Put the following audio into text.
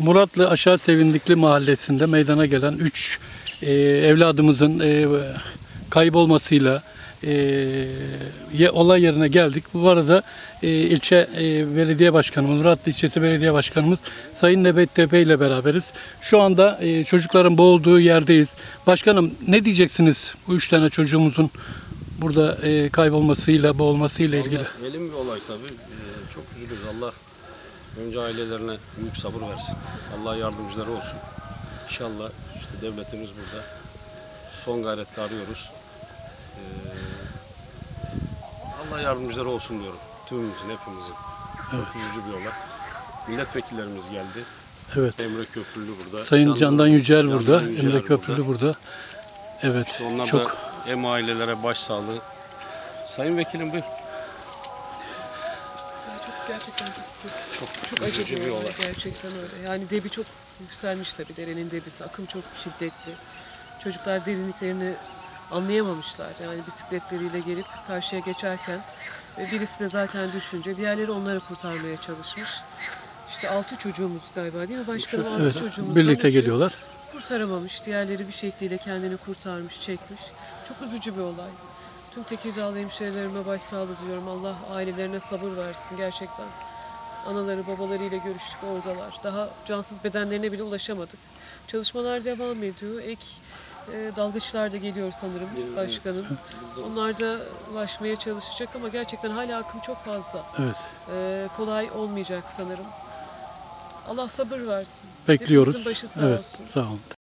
Muratlı Aşağı Sevindikli Mahallesi'nde meydana gelen 3 evladımızın kaybolmasıyla olay yerine geldik. Bu arada ilçe belediye başkanımız, Muratlı İlçesi Belediye Başkanımız Sayın Nebet Tepe ile beraberiz. Şu anda çocukların boğulduğu yerdeyiz. Başkanım, ne diyeceksiniz bu 3 tane çocuğumuzun burada kaybolmasıyla, boğulmasıyla ilgili? Elim bir olay tabii. Çok üzülürüz. Allah önce ailelerine büyük sabır versin. Allah yardımcıları olsun. İnşallah işte devletimiz burada. Son gayretle arıyoruz. Allah yardımcıları olsun diyorum. Tümümüzün, hepimizin. Evet. Çok üzücü bir olay. Milletvekillerimiz geldi. Evet. Emre Köprülü burada. Sayın Candan Yücel burada. Candan Yücel Emre Köprülü burada. Evet. İşte onlar çok da hem ailelere başsağlığı. Sayın Vekilim buyur. Gerçekten çok üzücü acı bir olay. Gerçekten öyle. Yani debi çok yükselmiş tabii, derenin debisi. Akım çok şiddetli. Çocuklar derinliklerini anlayamamışlar. Yani bisikletleriyle gelip karşıya geçerken birisi de zaten düşünce diğerleri onları kurtarmaya çalışmış. İşte 6 çocuğumuz galiba, değil mi başkanım? 6 evet, çocuğumuz birlikte geliyorlar. kurtaramamış. Diğerleri bir şekliyle kendini kurtarmış, çekmiş. Çok üzücü bir olay. Tüm Tekirdağlı hemşehrilerime başsağlığı diliyorum. Allah ailelerine sabır versin gerçekten. Anaları babalarıyla görüştük, oradalar. Daha cansız bedenlerine bile ulaşamadık. Çalışmalar devam ediyor. Ek dalgıçlar da geliyor sanırım başkanım. Onlar da ulaşmaya çalışacak ama gerçekten hala akım çok fazla. Evet. Kolay olmayacak sanırım. Allah sabır versin. Bekliyoruz. Hepimizin başı sağ Evet. olsun. Sağ olun.